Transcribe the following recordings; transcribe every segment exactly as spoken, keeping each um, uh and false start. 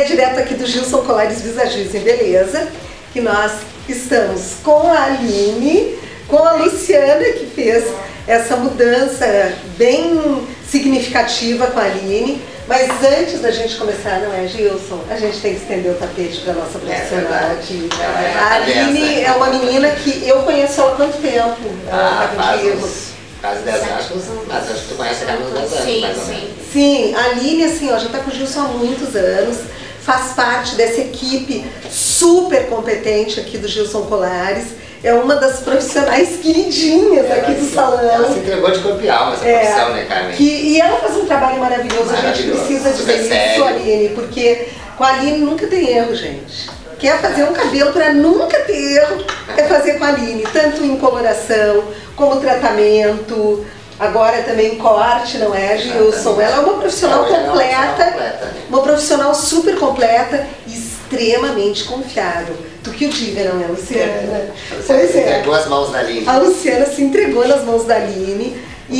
é direto aqui do Gilson Colares Visagismo e Beleza, que nós estamos com a Aline, com a Luciana, que fez essa mudança bem significativa com a Aline. Mas antes da gente começar, não é, Gilson? A gente tem que estender o tapete para a nossa profissional aqui. É, a Aline é uma menina que eu conheço ela há quanto tempo? Ah, faz uns quase dez anos, mas acho que tu conhece ela há uns dez anos, sim, mais ou sim. menos. Sim, a Aline, assim, ó, já está com o Gilson há muitos anos, faz parte dessa equipe super competente aqui do Gilson Colares, é uma das profissionais queridinhas Ela aqui do se, salão. Ela se entregou de corpo e alma essa É, profissão, né, Carmen? Que, e ela faz um trabalho maravilhoso, a gente precisa dizer isso, sério. Aline, porque com a Aline nunca tem erro, gente. Quer fazer um cabelo para nunca ter erro, é fazer com a Aline, tanto em coloração, como tratamento, agora também corte, não é, Gilson? Ela é uma profissional Ela é uma completa, profissional completa, né? uma profissional super completa e extremamente confiável. Tu que o diga, não é, Luciana? Você Pois é. entregou as mãos da Aline. A Luciana se entregou nas mãos da Aline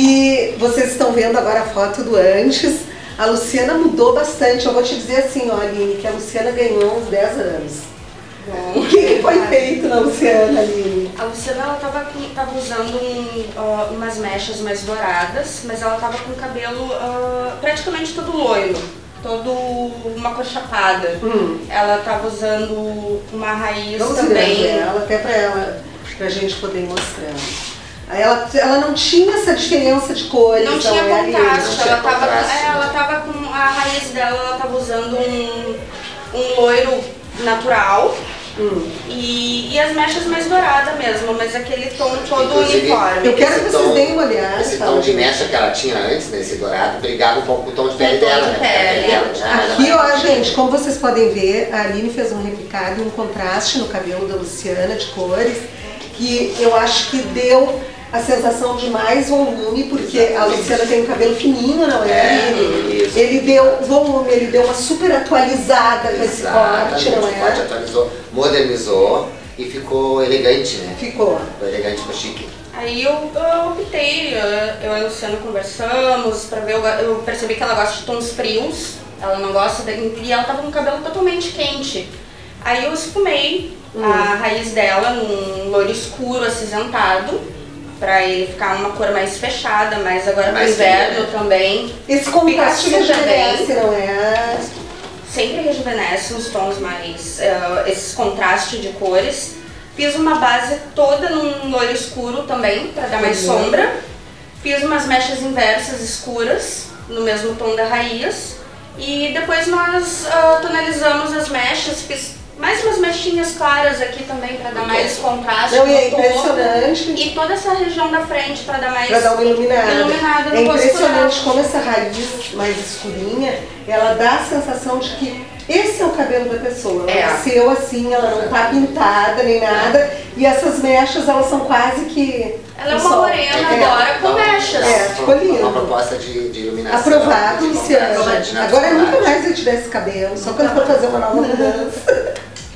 e vocês estão vendo agora a foto do antes. A Luciana mudou bastante. Eu vou te dizer assim, ó, Aline, que a Luciana ganhou uns dez anos. Bom, O que, que foi feito na Luciana, Aline? a Luciana ela tava, com- tava usando um, ó, umas mechas mais douradas, mas ela tava com o cabelo ah, praticamente todo loiro, todo uma cor chapada. Hum. Ela tava usando uma raiz Vamos virar também. ela, até pra ela, pra gente poder ir mostrando. Ela, ela não tinha essa diferença de cores. Não tinha é, Aline? contraste, Não tinha ela tava, contraste, é, né? ela tava com a raiz dela, ela tava usando um, um loiro natural. Hum. E, e as mechas mais douradas mesmo, mas aquele tom todo Inclusive, uniforme. Eu quero que Esse vocês tom- deem uma olhada. Esse fala, tom de gente. mecha que ela tinha antes, nesse dourado, brigava um pouco com o tom de Com pele o tom dela, de né? Porque a pele. dela já era Aqui, mais- ó, gente, como vocês podem ver, a Aline fez um replicado e um contraste no cabelo da Luciana de cores, que eu acho que deu a sensação de mais volume, porque a Luciana tem um cabelo fininho, não é? É, Ele, isso. ele deu volume, ele deu uma super atualizada com esse corte, Exatamente, não o corte é? atualizou, modernizou e ficou elegante, né? Ficou. Ficou elegante, ficou chique. Aí eu, eu optei, eu, eu e a Luciana conversamos pra ver, eu, eu percebi que ela gosta de tons frios, ela não gosta, de, e ela tava com o cabelo totalmente quente. Aí eu esfumei Hum. a raiz dela num loiro escuro acinzentado, pra ele ficar uma cor mais fechada, mas agora no Mais inverno fria, né? também. Esse contraste Fica super rejuvenesce, bem. não é? Sempre rejuvenesce os tons mais, eh, esses contrastes de cores. Fiz uma base toda num loiro escuro também, para dar mais Uhum. sombra. Fiz umas mechas inversas escuras, no mesmo tom da raiz. E depois nós ah, tonalizamos as mechas, fiz mais umas mechinhas claras aqui também, para dar mais contraste Não, e é no topo. impressionante. E toda essa região da frente, para dar mais Para dar uma iluminada. iluminada no É rosto impressionante dela. como essa raiz mais escurinha, ela dá a sensação de que esse é o cabelo da pessoa. Ela É. nasceu assim, ela não tá pintada nem nada. E essas mechas, elas são quase que... Ela é um uma sol. morena É. agora com mechas. É, ficou lindo. Uma proposta de, de iluminação. Aprovado, de Luciana. contraste, de Agora nunca naturalidade. mais eu tiver esse cabelo, só quando for fazer uma nova mudança.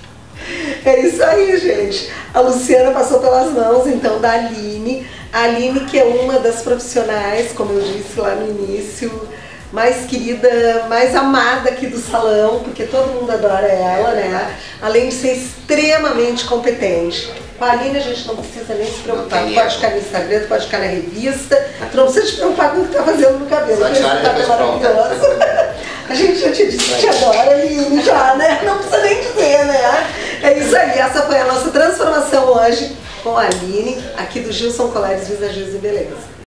É isso aí, gente. A Luciana passou pelas mãos, então, da Aline. A Aline, que é uma das profissionais, como eu disse lá no início, mais querida, mais amada aqui do salão, porque todo mundo adora ela, né? Além de ser extremamente competente. Com a Aline a gente não precisa nem se preocupar. Não Tu tem pode erro. ficar no Instagram, tu pode ficar na revista. Tu não precisa te preocupar com o que tu tá fazendo no cabelo. Só porque te olha esse cabelo depois pronta. maravilhoso. A gente já te disse que te adora, Aline, já, né? Não precisa nem dizer, né? É isso aí, essa foi a nossa transformação hoje com a Aline, aqui do Gilson Colares Visagismo e Beleza.